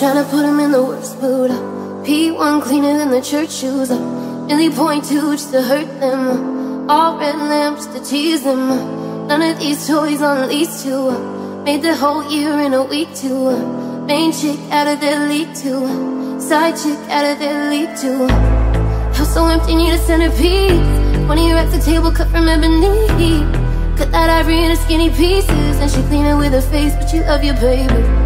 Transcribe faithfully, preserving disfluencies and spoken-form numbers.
tryna put him in the worst mood. P one cleaner than the church shoes. Really point two just to hurt them. All red lamps to tease them. None of these toys on lease to. Made the whole year in a week too. Main chick out of their league too. Side chick out of their league too. House so empty, need a centerpiece. twenty racks a table cut from ebony. Cut that ivory into skinny pieces. And she clean it with her face, but you love your baby.